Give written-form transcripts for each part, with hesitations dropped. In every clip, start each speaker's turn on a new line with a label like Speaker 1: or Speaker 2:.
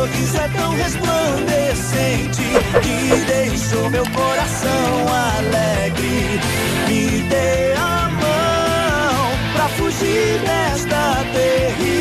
Speaker 1: sorriso é tão resplandecente que deixou meu coração alegre. Me dê a mão pra fugir desta terrível.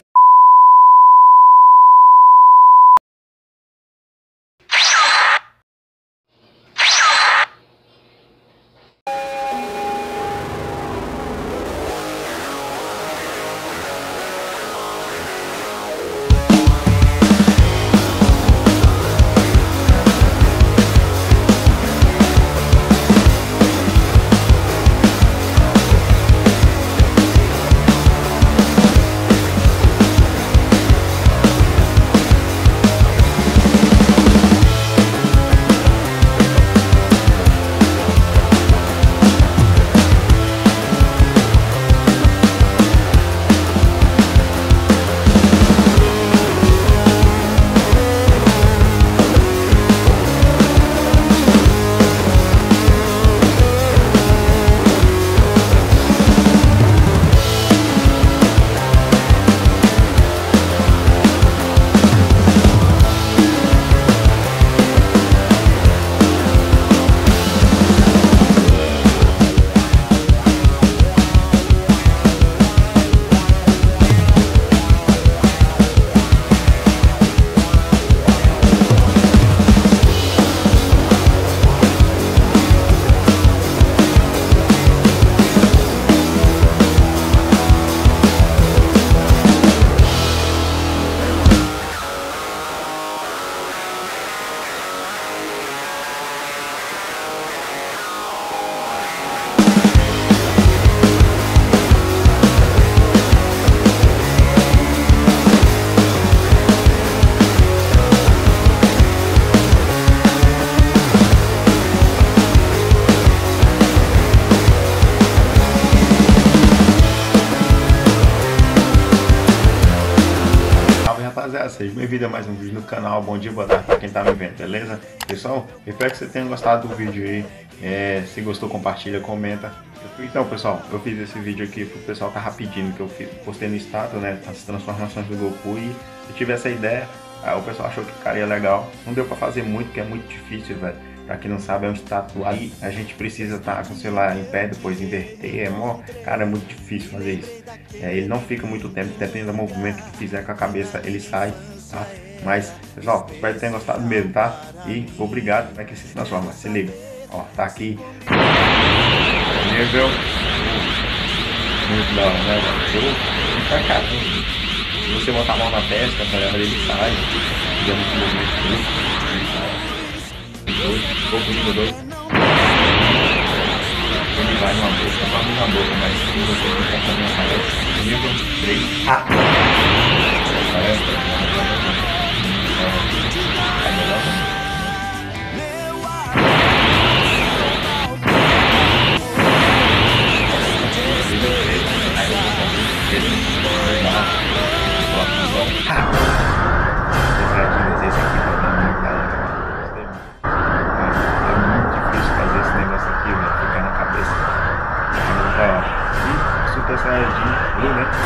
Speaker 2: Seja bem-vindo a mais um vídeo no canal. Bom dia, boa tarde para quem tá me vendo, beleza? Pessoal, espero que você tenha gostado do vídeo aí. Se gostou, compartilha, comenta. Então, pessoal, eu fiz esse vídeo aqui pro pessoal tá pedindo, que eu postei no status, né, as transformações do Goku, e eu tive essa ideia. Aí o pessoal achou que ficaria legal. Não deu para fazer muito, porque é muito difícil, velho. Pra quem não sabe, é um status aí, a gente precisa estar com o celular em pé, depois inverter, cara, é muito difícil fazer isso. Ele não fica muito tempo, depende do movimento que fizer com a cabeça, ele sai, tá? Mas, pessoal, espero que tenham gostado mesmo, tá? E obrigado, vai que se transforma, se liga. Ó, tá aqui, nível, muito da hora, né? Tá cá, se você botar a mão na testa, ele sai, fizer muito movimento brusco, ele sai. Nível 2, ele vai numa boca, vai na boca, mas se você ficar com a minha cabeça, nível 3, parece? Super Saiyajin Blue, né?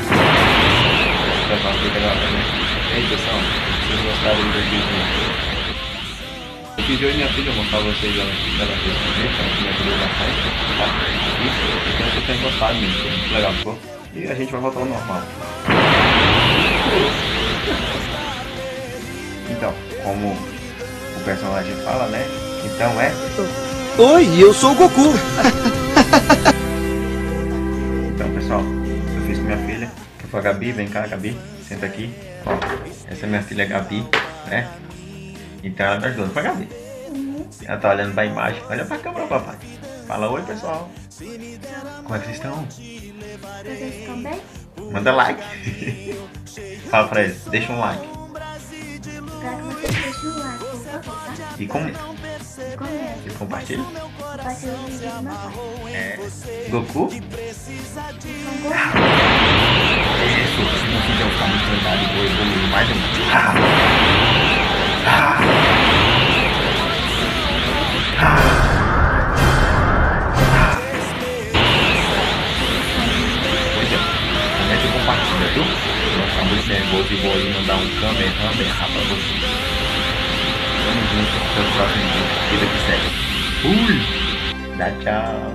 Speaker 2: E aí, pessoal, vocês gostaram do vídeo? Eu fiz eu e minha filha, mostrar vocês ela fez comigo, ela me ajudou bastante, tá? Isso, então vocês tenham gostado mesmo, foi muito legal, ficou? E a gente vai voltar ao normal. Então, como o personagem fala, né? Então é...
Speaker 1: Oi, eu sou o Goku!
Speaker 2: Então, pessoal, eu fiz com minha filha, que foi a Gabi. Vem cá, Gabi, senta aqui. Ó, essa é minha filha Gabi, né? Então ela me ajudou, não foi, Gabi? Ela tá olhando pra imagem. Olha pra câmera, papai. Fala oi, pessoal. Como é que vocês estão?
Speaker 3: Vocês estão bem?
Speaker 2: Manda like. Fala pra eles, deixa um like.
Speaker 3: Quero que vocês deixem o like, por favor, tá?
Speaker 2: E comenta.
Speaker 3: E comenta.
Speaker 2: E compartilha.
Speaker 3: Compartilha o vídeo do meu pai.
Speaker 2: Goku? Isso, se não quiser ficar muito legal e vou evoluir mais um. Pois é, comenta e compartilha, viu? Vamos ficar muito nervoso e vou aí mandar um Kamehameha pra você. Tamo junto, até o próximo vídeo. Vida que segue. Fui! Dá tchau.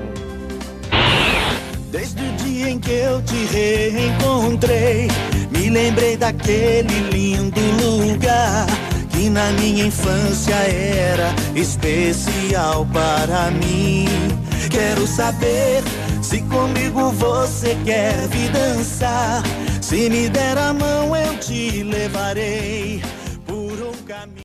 Speaker 1: Desde o dia em que eu te reencontrei, me lembrei daquele lindo lugar que na minha infância era especial para mim. Quero saber se comigo você quer vir dançar. Se me der a mão eu te levarei por um caminho.